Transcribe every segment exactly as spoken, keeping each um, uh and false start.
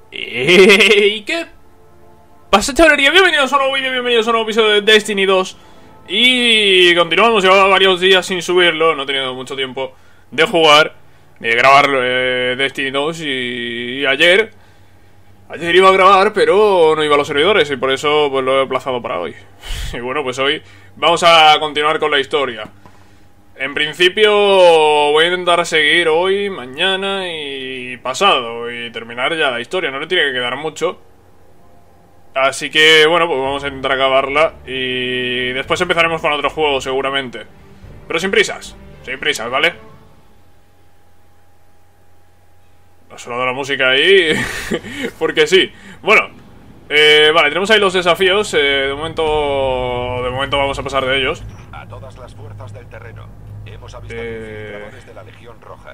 ¿Y qué pasa, chavalería? Bienvenidos a un nuevo vídeo, bienvenidos a un nuevo episodio de Destiny dos. Y continuamos, llevaba varios días sin subirlo, no he tenido mucho tiempo de jugar, ni de grabar eh, Destiny dos. Y, y ayer, ayer iba a grabar, pero no iba a los servidores y por eso pues lo he aplazado para hoy. Y bueno, pues hoy vamos a continuar con la historia. En principio voy a intentar seguir hoy, mañana y pasado y terminar ya la historia, no le tiene que quedar mucho. Así que bueno, pues vamos a intentar acabarla y después empezaremos con otro juego seguramente. Pero sin prisas, sin prisas, ¿vale? No solo de la música ahí, porque sí. Bueno, eh, vale, tenemos ahí los desafíos, eh, de momento, de momento vamos a pasar de ellos. A todas las fuerzas del terreno. Hemos avistado Eh... infiltradores de la Legión Roja.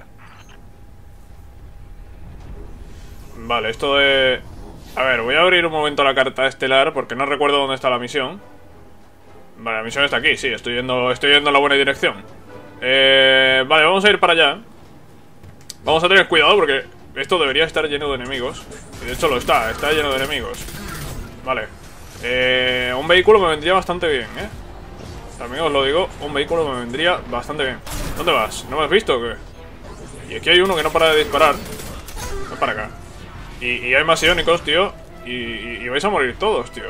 Vale, esto de... A ver, voy a abrir un momento la carta estelar porque no recuerdo dónde está la misión. Vale, la misión está aquí, sí, estoy yendo, estoy yendo en la buena dirección. eh, Vale, vamos a ir para allá. Vamos a tener cuidado porque esto debería estar lleno de enemigos. Y de hecho lo está, está lleno de enemigos. Vale, eh, un vehículo me vendría bastante bien, eh también os lo digo, un vehículo me vendría bastante bien. ¿Dónde vas? ¿No me has visto o qué? Y aquí hay uno que no para de disparar. Ven para acá. Y, y hay más iónicos, tío. Y, y, y vais a morir todos, tío.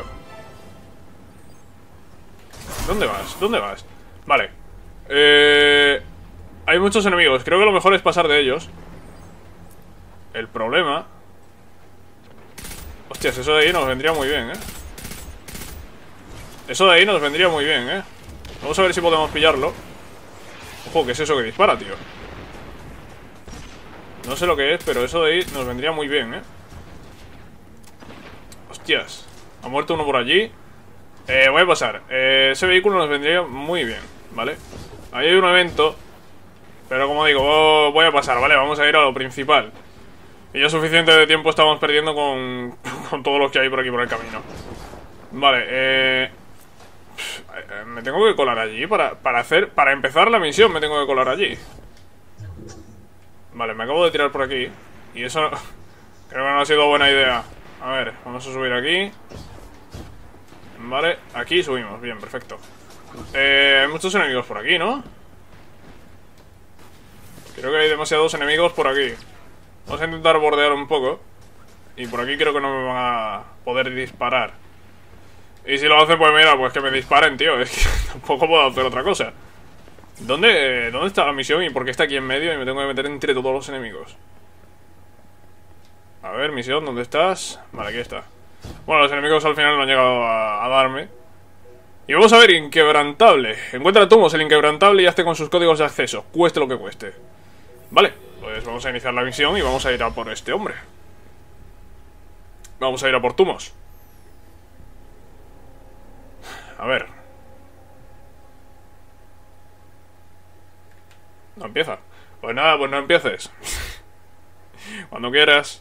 ¿Dónde vas? ¿Dónde vas? Vale. Eh, hay muchos enemigos. Creo que lo mejor es pasar de ellos. El problema... Hostias, eso de ahí nos vendría muy bien, eh. Eso de ahí nos vendría muy bien, eh. Vamos a ver si podemos pillarlo. Ojo, ¿qué es eso que dispara, tío? No sé lo que es, pero eso de ahí nos vendría muy bien, eh. Hostias, ha muerto uno por allí. Eh, voy a pasar, eh, ese vehículo nos vendría muy bien, ¿vale? Ahí hay un evento, pero como digo, voy a pasar, ¿vale? Vamos a ir a lo principal. Y ya suficiente de tiempo estamos perdiendo con, con todos los que hay por aquí por el camino. Vale, eh... me tengo que colar allí para, para hacer... Para empezar la misión me tengo que colar allí. Vale, me acabo de tirar por aquí. Y eso creo que no ha sido buena idea. A ver, vamos a subir aquí. Vale, aquí subimos, bien, perfecto. eh, Hay muchos enemigos por aquí, ¿no? Creo que hay demasiados enemigos por aquí. Vamos a intentar bordear un poco. Y por aquí creo que no me van a poder disparar. Y si lo hacen, pues mira, pues que me disparen, tío. Es que tampoco puedo hacer otra cosa. ¿Dónde, ¿Dónde está la misión y por qué está aquí en medio y me tengo que meter entre todos los enemigos? A ver, misión, ¿dónde estás? Vale, aquí está. Bueno, los enemigos al final no han llegado a, a darme. Y vamos a ver, inquebrantable. Encuentra Tumos, el inquebrantable, y hazte con sus códigos de acceso, cueste lo que cueste. Vale, pues vamos a iniciar la misión y vamos a ir a por este hombre. Vamos a ir a por Tumos. A ver. No empieza. Pues nada, pues no empieces. Cuando quieras.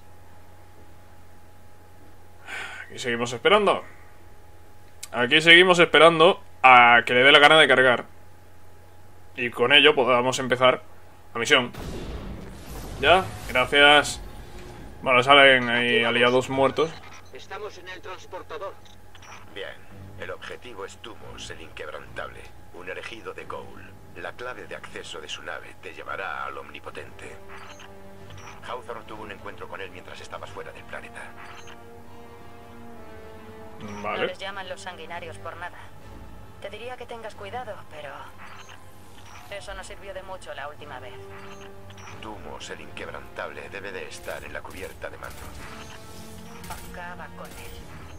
Aquí seguimos esperando. Aquí seguimos esperando a que le dé la gana de cargar. Y con ello podamos empezar la misión. Ya, gracias. Bueno, salen ahí aliados muertos. Estamos en el transportador. Bien, el objetivo es Tumos, el inquebrantable, un elegido de Ghoul. La clave de acceso de su nave te llevará al Omnipotente. Hawthorne tuvo un encuentro con él mientras estabas fuera del planeta. Vale. No les llaman los sanguinarios por nada. Te diría que tengas cuidado, pero... eso no sirvió de mucho la última vez. Tumos, el inquebrantable, debe de estar en la cubierta de mando. Acaba con él.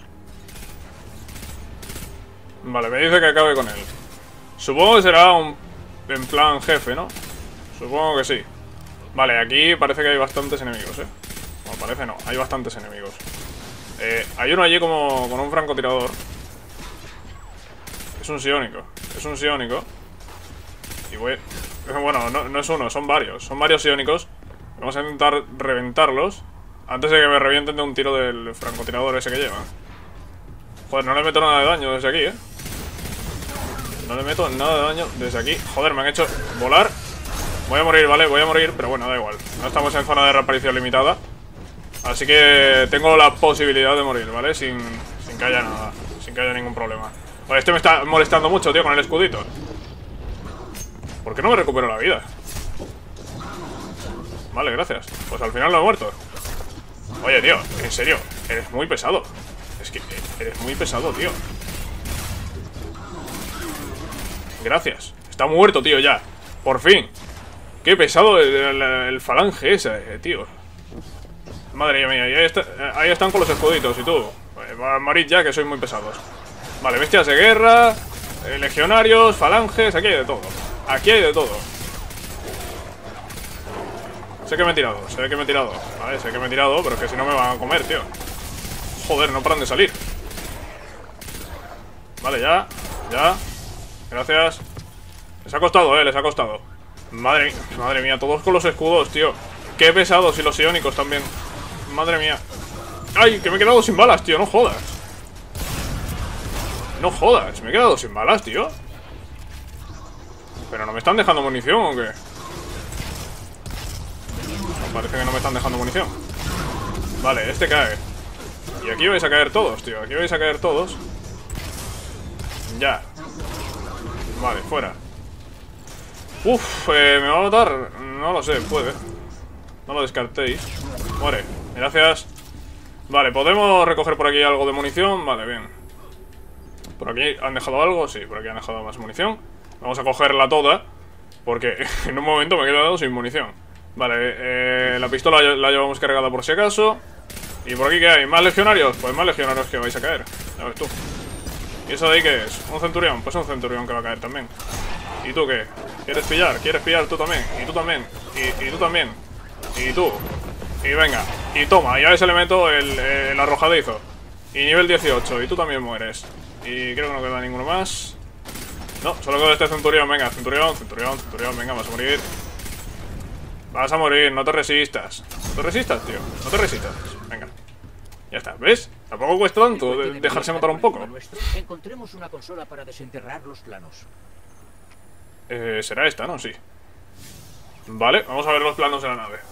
Vale, me dice que acabe con él. Supongo que será un... en plan jefe, ¿no? Supongo que sí. Vale, aquí parece que hay bastantes enemigos, ¿eh? Bueno, parece no, hay bastantes enemigos. Eh, hay uno allí como con un francotirador. Es un psiónico. Es un psiónico. Y voy... Bueno, no, no es uno, son varios. Son varios psiónicos. Vamos a intentar reventarlos antes de que me revienten de un tiro del francotirador ese que lleva. Joder, no le meto nada de daño desde aquí, ¿eh? No le meto nada de daño desde aquí. Joder, me han hecho volar. Voy a morir, ¿vale? Voy a morir, pero bueno, da igual. No estamos en zona de reaparición limitada. Así que tengo la posibilidad de morir, ¿vale? Sin, sin que haya nada, sin que haya ningún problema. Vale, este me está molestando mucho, tío, con el escudito. ¿Por qué no me recupero la vida? Vale, gracias. Pues al final lo he muerto. Oye, tío, en serio, eres muy pesado. Es que eres muy pesado, tío. Gracias. Está muerto, tío, ya. Por fin. Qué pesado el, el, el falange ese, eh, tío. Madre mía, ahí, está, ahí están con los escuditos. Y tú, eh, morid ya, que sois muy pesados. Vale, bestias de guerra, eh, legionarios, falanges. Aquí hay de todo. Aquí hay de todo. Sé que me he tirado, sé que me he tirado. Vale, sé que me he tirado, pero es que si no me van a comer, tío. Joder, no paran de salir. Vale, ya, ya. Gracias. Les ha costado, eh, les ha costado. Madre mía, madre mía, todos con los escudos, tío. Qué pesados, y los iónicos también. Madre mía. Ay, que me he quedado sin balas, tío, no jodas. No jodas, me he quedado sin balas, tío. ¿Pero no me están dejando munición o qué? No, parece que no me están dejando munición. Vale, este cae. Y aquí vais a caer todos, tío. Aquí vais a caer todos. Ya. Vale, fuera. Uf, eh, ¿me va a matar? No lo sé, puede. No lo descartéis. Muere, gracias. Vale, ¿podemos recoger por aquí algo de munición? Vale, bien. ¿Por aquí han dejado algo? Sí, por aquí han dejado más munición. Vamos a cogerla toda, porque en un momento me he quedado sin munición. Vale, eh, la pistola la llevamos cargada por si acaso. ¿Y por aquí qué hay? ¿Más legionarios? Pues más legionarios que vais a caer. Ya ves tú. ¿Y eso de ahí qué es? ¿Un centurión? Pues un centurión que va a caer también. ¿Y tú qué? ¿Quieres pillar? ¿Quieres pillar tú también? ¿Y tú también? ¿Y, y tú también? ¿Y tú? Y venga. Y toma, y a ese le meto el, el arrojadizo. Y nivel dieciocho. Y tú también mueres. Y creo que no queda ninguno más. No, solo queda este centurión. Venga, centurión, centurión, centurión. Venga, vas a morir. Vas a morir, no te resistas. No te resistas, tío. No te resistas. Venga. Ya está, ¿ves? Tampoco cuesta tanto de dejarse matar un poco. Encontremos una consola para desenterrar los planos. Eh, será esta, ¿no? Sí. Vale, vamos a ver los planos de la nave.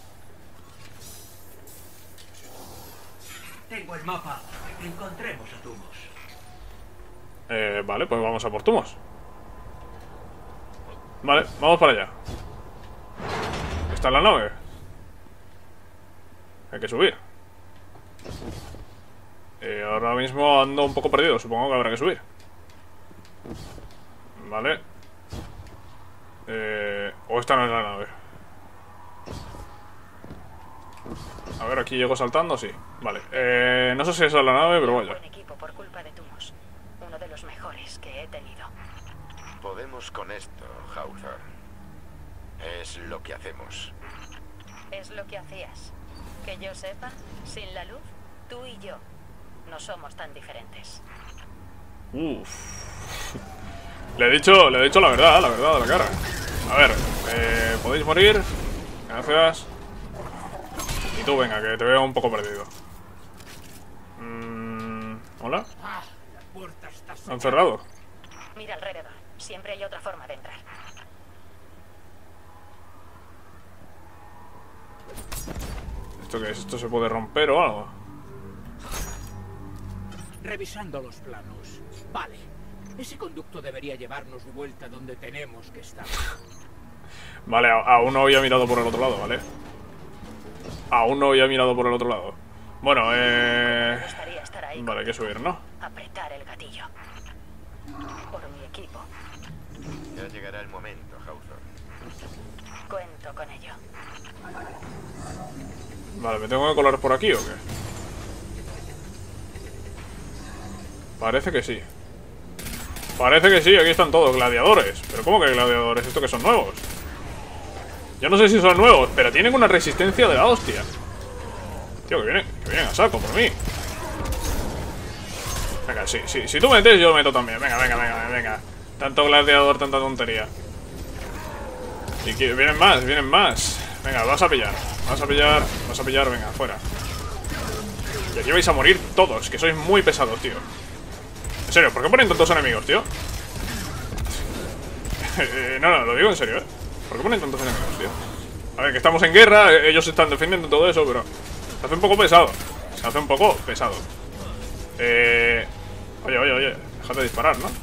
Tengo el mapa. Encontremos a Tumos. Eh, vale, pues vamos a por Tumos. Vale, vamos para allá. ¿Está en la nave? Hay que subir. Eh, ahora mismo ando un poco perdido. Supongo que habrá que subir. Vale. Eh, o esta no es la nave. A ver, aquí llego saltando, sí. Vale, eh, no sé si esa es la nave, pero vaya. Buen equipo por culpa de Tumos. Uno de los mejores que he tenido. Podemos con esto, Hawthorne. Es lo que hacemos. Es lo que hacías. Que yo sepa, sin la luz, tú y yo no somos tan diferentes. Uf. Le he dicho, le he dicho la verdad, la verdad, a la cara. A ver, eh, podéis morir. Gracias. Y tú, venga, que te veo un poco perdido. Mm, ¿Hola? ¿Han cerrado? Mira alrededor. Siempre hay otra forma de entrar. ¿Esto qué es? ¿Esto se puede romper o algo? Revisando los planos. Vale. Ese conducto debería llevarnos de vuelta donde tenemos que estar. Vale, aún no había mirado por el otro lado, ¿vale? Aún no había mirado por el otro lado. Bueno, eh... Me gustaría estar ahí. Vale, hay que subir, ¿no? Apretar el gatillo. Por mi equipo. Ya llegará el momento, Hawthorne. Cuento con ello. Vale, ¿me tengo que colar por aquí o qué? Parece que sí. Parece que sí, aquí están todos, gladiadores. ¿Pero cómo que gladiadores? ¿Esto que son nuevos? Yo no sé si son nuevos, pero tienen una resistencia de la hostia. Tío, que vienen, que vienen a saco por mí. Venga, sí, sí, si tú metes, yo meto también. Venga, venga, venga, venga. Tanto gladiador, tanta tontería. Y que vienen más, vienen más. Venga, vas a pillar, vas a pillar, vas a pillar, venga, fuera. Y aquí vais a morir todos, que sois muy pesados, tío. En serio, ¿por qué ponen tantos enemigos, tío? eh, no, no, lo digo en serio, ¿eh? ¿Por qué ponen tantos enemigos, tío? A ver, que estamos en guerra, ellos están defendiendo todo eso, pero... Se hace un poco pesado. Se hace un poco pesado. Eh... Oye, oye, oye. Déjate de disparar, ¿no?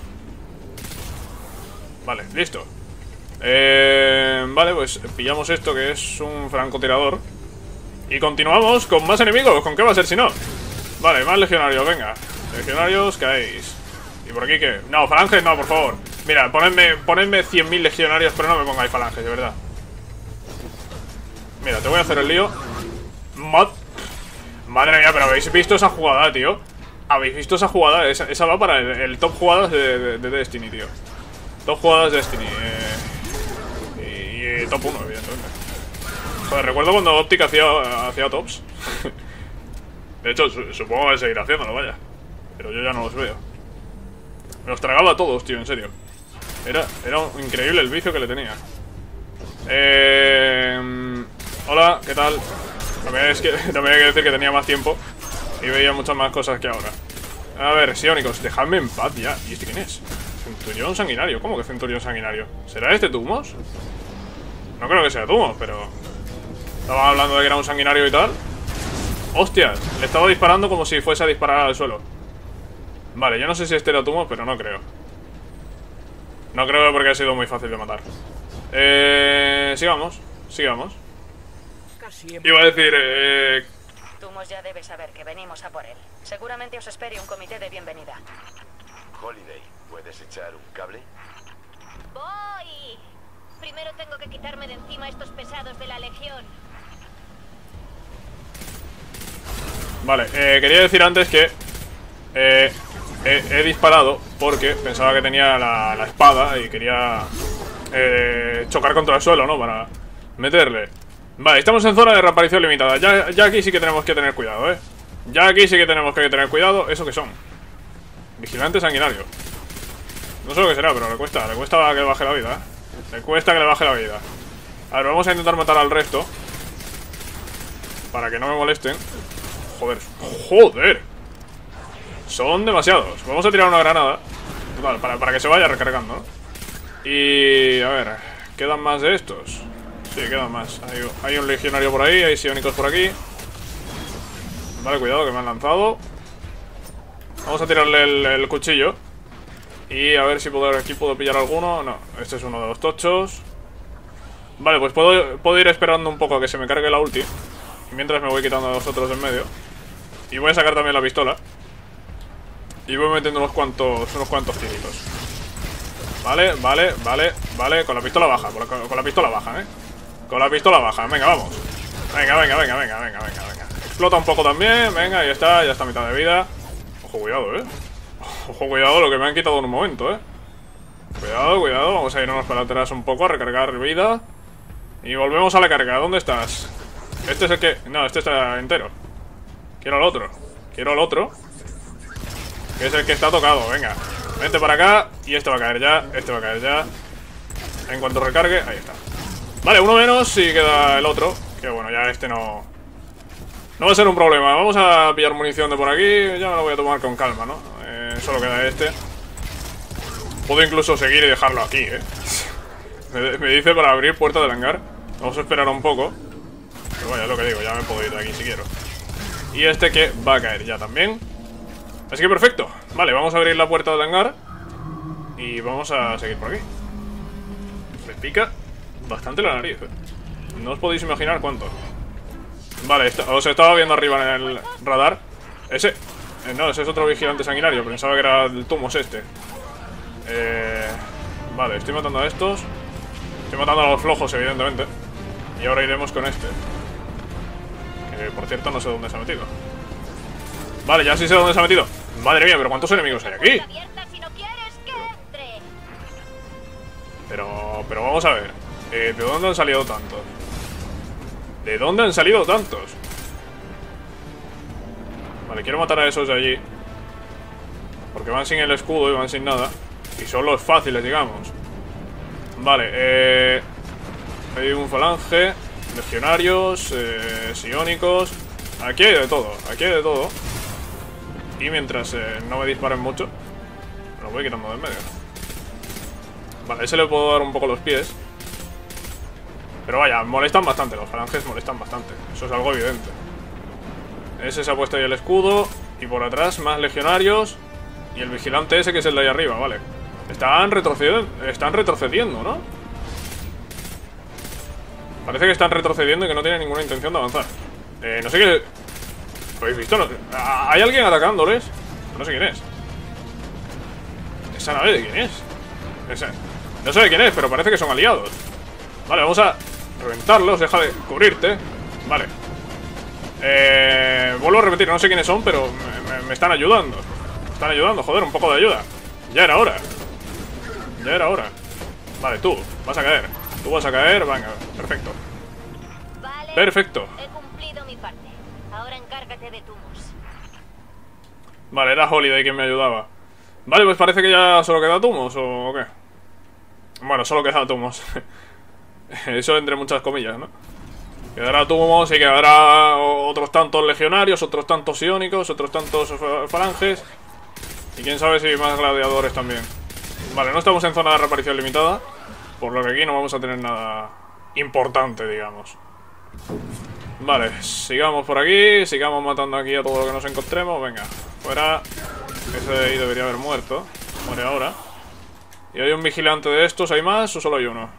Vale, listo. Eh... Vale, pues pillamos esto que es un francotirador. Y continuamos con más enemigos. ¿Con qué va a ser si no? Vale, más legionarios, venga. Legionarios, caéis. ¿Y por aquí qué? No, falanges no, por favor. Mira, ponedme, ponedme cien mil legionarios, pero no me pongáis falanges, de verdad. Mira, te voy a hacer el lío. Mad... Madre mía, pero habéis visto esa jugada, tío. Habéis visto esa jugada. Esa, esa va para el, el top jugadas de, de, de Destiny, tío. Top jugadas de Destiny. Eh, y, y top uno, evidentemente. Joder, recuerdo cuando Optic hacía, hacía tops. De hecho, su, supongo que seguirá haciéndolo, vaya. Pero yo ya no los veo. Me los tragaba a todos, tío, en serio. Era, era increíble el vicio que le tenía. Eh... Hola, ¿qué tal? También, es que, también hay que decir que tenía más tiempo y veía muchas más cosas que ahora. A ver, Sionicos, dejadme en paz ya. ¿Y este quién es? Centurión sanguinario. ¿Cómo que centurión sanguinario? ¿Será este Tumos? No creo que sea Tumos, pero... Estaban hablando de que era un sanguinario y tal. ¡Hostias! Le estaba disparando como si fuese a disparar al suelo. Vale, yo no sé si este era Tumos, pero no creo. No creo porque ha sido muy fácil de matar. Eh... Sigamos, sigamos. Iba a decir, eh... Tumos ya debe saber que venimos a por él. Seguramente os espere un comité de bienvenida. Holiday, ¿puedes echar un cable? ¡Voy! Primero tengo que quitarme de encima estos pesados de la Legión. Vale, eh, quería decir antes que eh, he, he disparado porque pensaba que tenía la, la espada y quería eh, chocar contra el suelo, ¿no? Para meterle. Vale, estamos en zona de reaparición limitada. Ya, ya aquí sí que tenemos que tener cuidado, ¿eh? Ya aquí sí que tenemos que tener cuidado. ¿Eso qué son? Vigilante sanguinario. No sé lo que será, pero le cuesta. Le cuesta que le baje la vida, ¿eh? Le cuesta que le baje la vida. A ver, vamos a intentar matar al resto para que no me molesten. Joder, joder. Son demasiados. Vamos a tirar una granada. Total, para, para que se vaya recargando, ¿no? Y... a ver, ¿quedan más de estos? Sí, quedan más. Hay, hay un legionario por ahí, hay sionicos por aquí. Vale, cuidado que me han lanzado. Vamos a tirarle el, el cuchillo. Y a ver si puedo, aquí puedo pillar alguno. No, este es uno de los tochos. Vale, pues puedo, puedo ir esperando un poco a que se me cargue la ulti. Y mientras me voy quitando a los otros en medio. Y voy a sacar también la pistola. Y voy metiendo unos cuantos, unos cuantos tiritos. Vale, vale, vale, vale. Con la pistola baja, con la, con la pistola baja, eh. Con la pistola baja, venga, vamos. Venga, venga, venga, venga, venga, venga, venga. Explota un poco también, venga, ya está, ya está a mitad de vida. Ojo, cuidado, eh. Ojo, cuidado, lo que me han quitado en un momento, eh. Cuidado, cuidado, vamos a irnos para atrás un poco, a recargar vida. Y volvemos a la carga, ¿dónde estás? Este es el que... no, este está entero. Quiero el otro, quiero el otro. Que es el que está tocado, venga. Vente para acá, y este va a caer ya, este va a caer ya. En cuanto recargue, ahí está. Vale, uno menos y queda el otro. Que bueno, ya este no... no va a ser un problema. Vamos a pillar munición de por aquí. Ya me lo voy a tomar con calma, ¿no? Eh, solo queda este. Puedo incluso seguir y dejarlo aquí, ¿eh? me, me dice para abrir puerta del hangar. Vamos a esperar un poco. Pero vaya, es lo que digo, ya me puedo ir de aquí si quiero. Y este que va a caer ya también. Así que perfecto. Vale, vamos a abrir la puerta del hangar. Y vamos a seguir por aquí. Me pica bastante la nariz, ¿eh? No os podéis imaginar cuánto. Vale, esto, os estaba viendo arriba en el radar. Ese, eh, no, ese es otro vigilante sanguinario. Pensaba que era el Tumos este. eh, Vale, estoy matando a estos. Estoy matando a los flojos, evidentemente. Y ahora iremos con este. Que por cierto no sé dónde se ha metido. Vale, ya sí sé dónde se ha metido. Madre mía, pero ¿cuántos enemigos hay aquí? Pero, pero vamos a ver. Eh, ¿De dónde han salido tantos? ¿De dónde han salido tantos? Vale, quiero matar a esos de allí. Porque van sin el escudo y van sin nada. Y son los fáciles, digamos. Vale, eh... hay un falange, legionarios, eh, sionicos. Aquí hay de todo, aquí hay de todo. Y mientras eh, no me disparen mucho, me lo voy quitando de en medio. Vale, ese le puedo dar un poco los pies. Pero vaya, molestan bastante, los falanges molestan bastante. Eso es algo evidente. Ese se ha puesto ahí el escudo. Y por atrás más legionarios. Y el vigilante ese que es el de ahí arriba, vale. Están retrocediendo, están retrocediendo, ¿no? Parece que están retrocediendo y que no tienen ninguna intención de avanzar. Eh, no sé qué... ¿Lo habéis visto? No... ¿Hay alguien atacándoles? No sé quién es. ¿Esa nave de quién es? Esa... No sé de quién es, pero parece que son aliados. Vale, vamos a reventarlos. Deja de cubrirte. Vale. Eh... Vuelvo a repetir, no sé quiénes son, pero me, me, me están ayudando. Me están ayudando, joder, un poco de ayuda. Ya era hora. Ya era hora. Vale, tú, vas a caer. Tú vas a caer, venga, perfecto. Vale. Perfecto. He cumplido mi parte. Ahora encárgate de Tumos. Vale, era Holiday quien me ayudaba. Vale, pues parece que ya solo queda Tumos, ¿o qué? Bueno, solo queda Tumos. Eso entre muchas comillas, ¿no? Quedará Tumos y quedará otros tantos legionarios, otros tantos iónicos, otros tantos falanges. Y quién sabe si más gladiadores también. Vale, no estamos en zona de reaparición limitada, por lo que aquí no vamos a tener nada importante, digamos. Vale, sigamos por aquí, sigamos matando aquí a todo lo que nos encontremos. Venga, fuera. Ese de ahí debería haber muerto. Muere ahora. ¿Y hay un vigilante de estos? ¿Hay más o solo hay uno?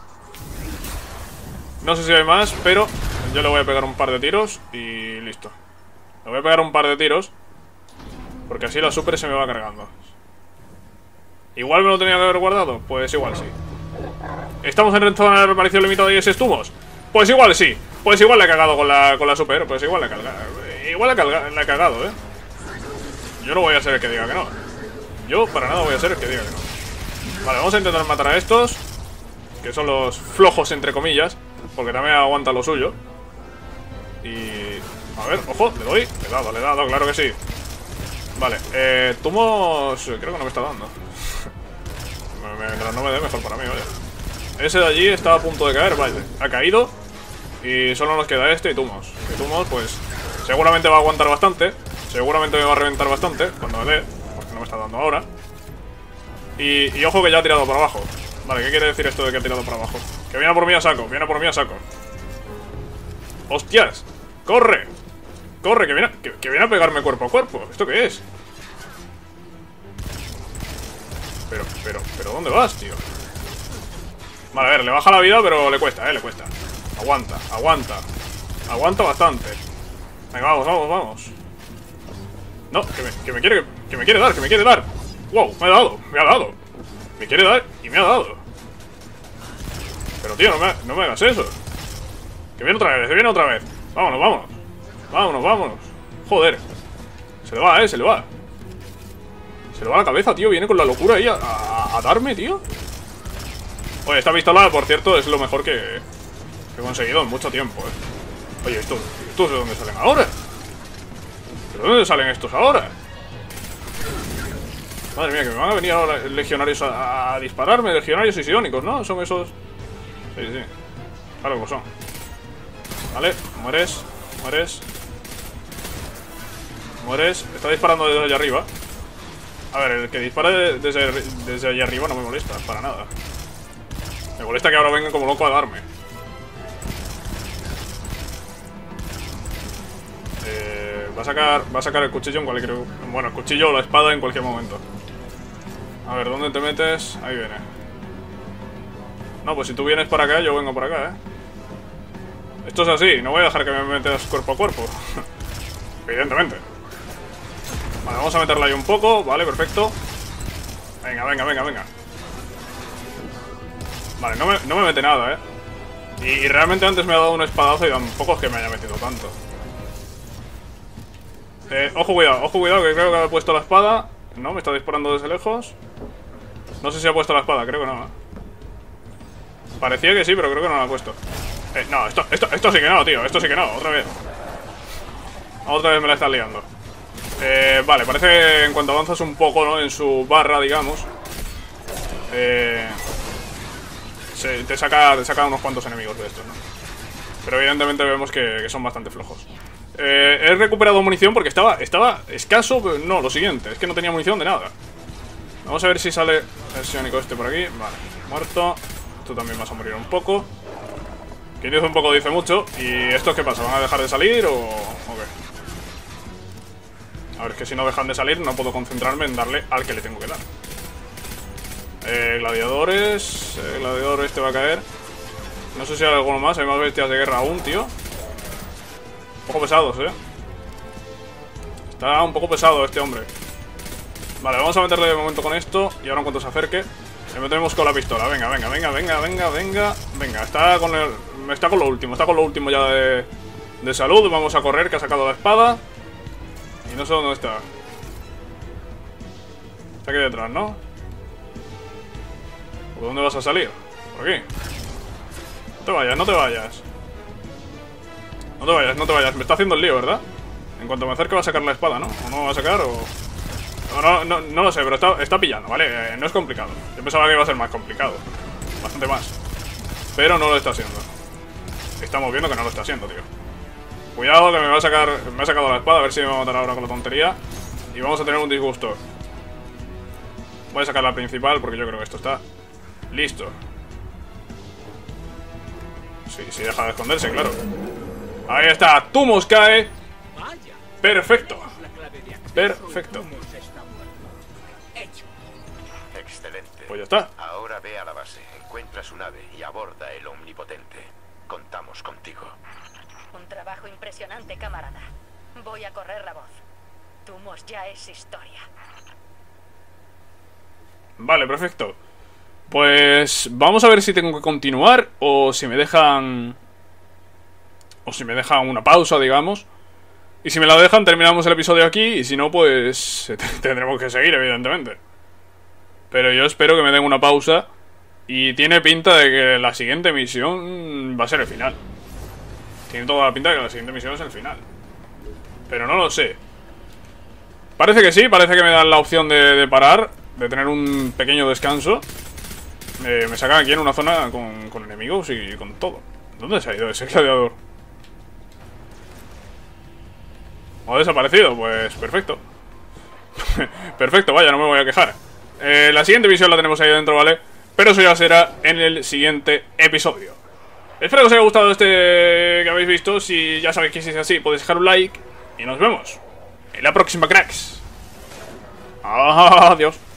No sé si hay más, pero yo le voy a pegar un par de tiros y listo. Le voy a pegar un par de tiros, porque así la super se me va cargando. ¿Igual me lo tenía que haber guardado? Pues igual sí. ¿Estamos en zona de reaparición limitada y ese Tumos? Pues igual sí. Pues igual le he cagado con la, con la super. Pues igual le he cagado. Igual le he, cagado, le he cagado, ¿eh? Yo no voy a ser el que diga que no. Yo para nada voy a ser el que diga que no. Vale, vamos a intentar matar a estos, que son los flojos entre comillas, porque también aguantan lo suyo. Y... a ver, ojo, le doy. Le he dado, le he dado, claro que sí. Vale, eh, Tumos creo que no me está dando. Mientras no me dé, mejor para mí, vaya. Ese de allí está a punto de caer, vale. Ha caído. Y solo nos queda este y Tumos. Y Tumos, pues, seguramente va a aguantar bastante. Seguramente me va a reventar bastante cuando me dé, porque no me está dando ahora. Y, y ojo que ya ha tirado por abajo. Vale, ¿qué quiere decir esto de que ha tirado por abajo? Que viene por mí a saco, viene por mí a saco. ¡Hostias! ¡Corre! ¡Corre! Que viene, que, que viene a pegarme cuerpo a cuerpo. ¿Esto qué es? Pero, pero, pero ¿dónde vas, tío? Vale, a ver, le baja la vida, pero le cuesta, eh, le cuesta. Aguanta, aguanta. Aguanta bastante. Venga, vamos, vamos, vamos. No, que me, que me quiere, que me quiere dar, que me quiere dar. Wow, me ha dado, me ha dado. Me quiere dar y me ha dado. Pero tío, no me, no me hagas eso. Que viene otra vez, que viene otra vez. Vámonos, vámonos. Vámonos, vámonos. Joder. Se le va, eh, se le va. Se le va la cabeza, tío. Viene con la locura ahí a, a, a darme, tío. Oye, esta pistola, por cierto, es lo mejor que, que he conseguido en mucho tiempo, eh. Oye, ¿estos, estos de dónde salen ahora? ¿De dónde salen estos ahora? Madre mía, que me van a venir ahora legionarios a, a dispararme. Legionarios y psiónicos, ¿no? Son esos... Sí, sí. Claro que son. Vale, mueres. Mueres. Mueres. Está disparando desde allá arriba. A ver, el que dispare desde, desde allá arriba no me molesta, para nada. Me molesta que ahora vengan como loco a darme. Eh, va a sacar. Va a sacar el cuchillo en cualquier. Bueno, el cuchillo o la espada en cualquier momento. A ver, ¿dónde te metes? Ahí viene. No, pues si tú vienes para acá, yo vengo por acá, eh. Esto es así, no voy a dejar que me metas cuerpo a cuerpo. Evidentemente. Vale, vamos a meterla ahí un poco. Vale, perfecto. Venga, venga, venga, venga. Vale, no me, no me mete nada, eh. Y, y realmente antes me ha dado un espadazo y tampoco es que me haya metido tanto. Eh, ojo, cuidado, ojo, cuidado, que creo que ha puesto la espada. No, me está disparando desde lejos. No sé si ha puesto la espada, creo que no, ¿eh? Parecía que sí, pero creo que no la ha puesto. Eh, no, esto, esto, esto sí que no, tío. Esto sí que no, otra vez. Otra vez me la estás liando. Eh, vale, parece que en cuanto avanzas un poco, ¿no? En su barra, digamos, eh, se, te, saca, te saca unos cuantos enemigos de estos, ¿no? Pero evidentemente vemos que, que son bastante flojos. Eh, he recuperado munición porque estaba, estaba escaso, pero no, lo siguiente, es que no tenía munición de nada. Vamos a ver si sale el psiónico este por aquí. Vale, muerto. Tú también vas a morir un poco. Quien dice un poco dice mucho. ¿Y estos qué pasa? ¿Van a dejar de salir o, o qué? A ver, es que si no dejan de salir no puedo concentrarme en darle al que le tengo que dar. Eh, gladiadores... El gladiador este va a caer. No sé si hay alguno más, hay más bestias de guerra aún, tío. Un poco pesados, eh. Está un poco pesado este hombre. Vale, vamos a meterle de momento con esto. Y ahora en cuanto se acerque le metemos con la pistola. Venga, venga, venga, venga, venga, venga. Venga, está con el... Está con lo último, está con lo último ya de, de salud. Vamos a correr, que ha sacado la espada. Y no sé dónde está. Está aquí detrás, ¿no? ¿Por dónde vas a salir? Por aquí. No te vayas, no te vayas. No te vayas, no te vayas. Me está haciendo el lío, ¿verdad? En cuanto me acerque va a sacar la espada, ¿no? ¿O no va a sacar o...? No, no, no, no lo sé, pero está, está pillando, ¿vale? Eh, no es complicado. Yo pensaba que iba a ser más complicado. Bastante más. Pero no lo está haciendo. Estamos viendo que no lo está haciendo, tío. Cuidado que me va a sacar... Me ha sacado la espada, a ver si me va a matar ahora con la tontería. Y vamos a tener un disgusto. Voy a sacar la principal porque yo creo que esto está listo. Sí, sí, deja de esconderse, claro. Ahí está, Thumos cae. Perfecto. Perfecto. Excelente. Pues ya está. Ahora ve a la base, encuentra su nave y aborda el Omnipotente. Contamos contigo. Un trabajo impresionante, camarada. Voy a correr la voz. Thumos ya es historia. Vale, perfecto. Pues vamos a ver si tengo que continuar o si me dejan... O si me dejan una pausa, digamos. Y si me la dejan, terminamos el episodio aquí. Y si no, pues tendremos que seguir, evidentemente. Pero yo espero que me den una pausa. Y tiene pinta de que la siguiente misión va a ser el final. Tiene toda la pinta de que la siguiente misión es el final. Pero no lo sé. Parece que sí, parece que me dan la opción de, de parar, de tener un pequeño descanso. eh, Me sacan aquí en una zona con, con enemigos y con todo. ¿Dónde se ha ido ese gladiador? ¿O ha desaparecido? Pues perfecto. Perfecto, vaya, no me voy a quejar. eh, La siguiente misión la tenemos ahí dentro, ¿vale? Pero eso ya será en el siguiente episodio. Espero que os haya gustado este que habéis visto. Si ya sabéis que si es así, podéis dejar un like. Y nos vemos en la próxima, cracks. Adiós.